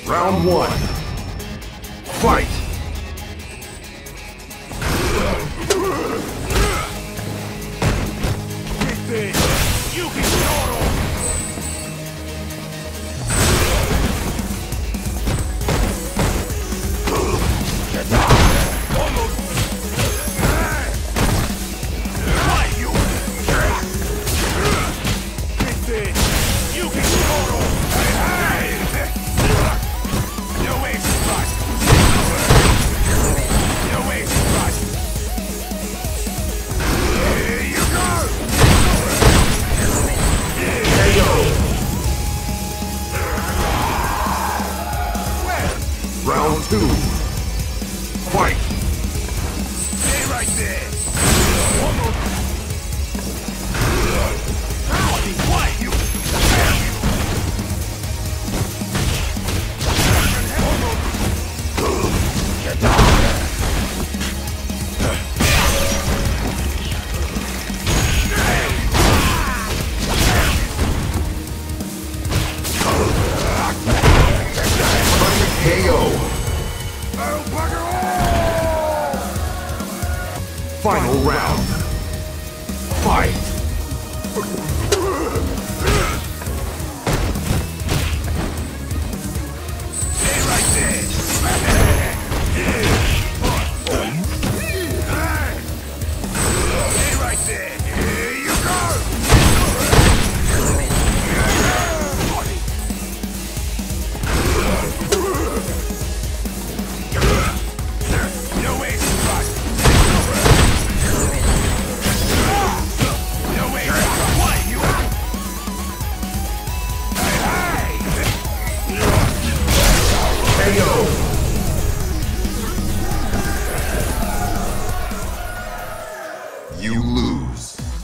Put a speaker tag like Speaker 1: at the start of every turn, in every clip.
Speaker 1: Round one. Fight!
Speaker 2: You can start off.
Speaker 1: Round two. Fight!
Speaker 2: Stay right there. Quiet, you.
Speaker 1: KO! Final round. Fight!
Speaker 2: Stay right there. Stay right there. Here you go. No way, spot. No way, what you?
Speaker 1: KO! You lose.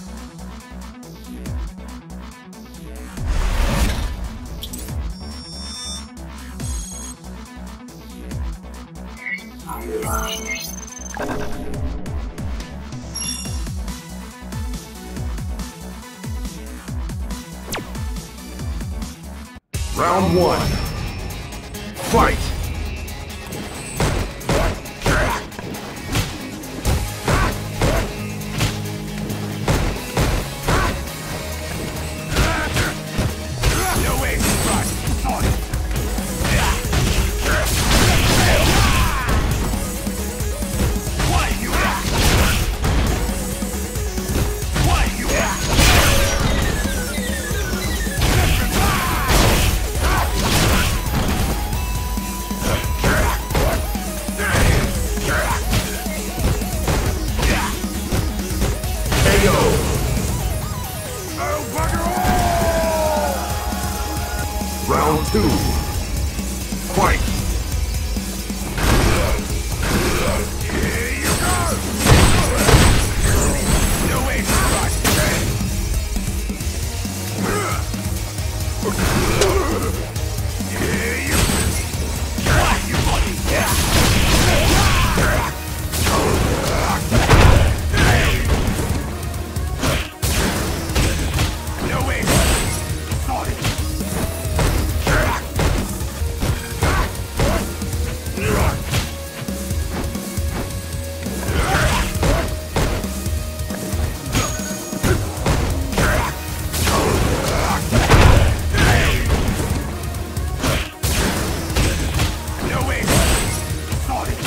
Speaker 1: Round one. Fight!
Speaker 2: No way, spot. What you? What you?
Speaker 1: KO!
Speaker 2: Oh, bugger all!
Speaker 1: Round two. Fight!
Speaker 2: Here you go! No way, spot. Here you what you buddy? No way, sorry. No way, sorry.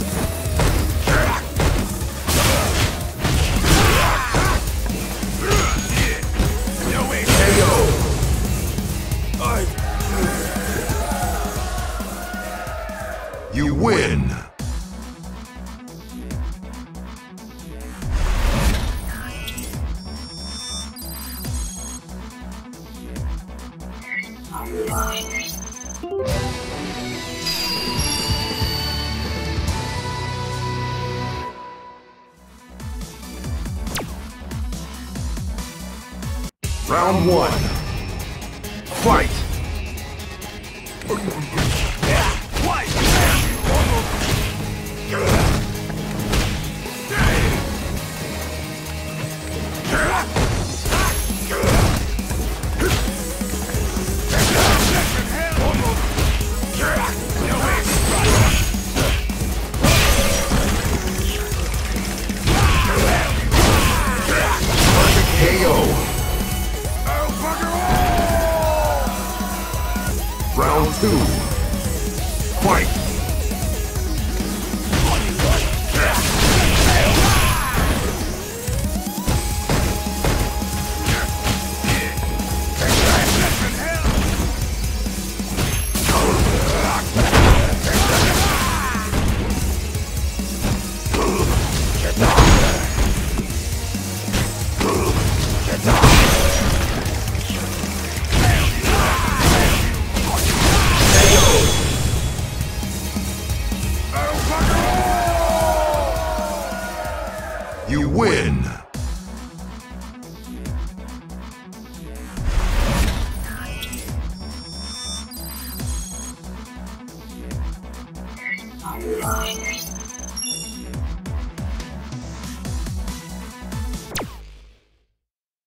Speaker 2: No way,
Speaker 1: KO! You win! Round one. Fight!
Speaker 2: what?
Speaker 1: You win!
Speaker 3: Right.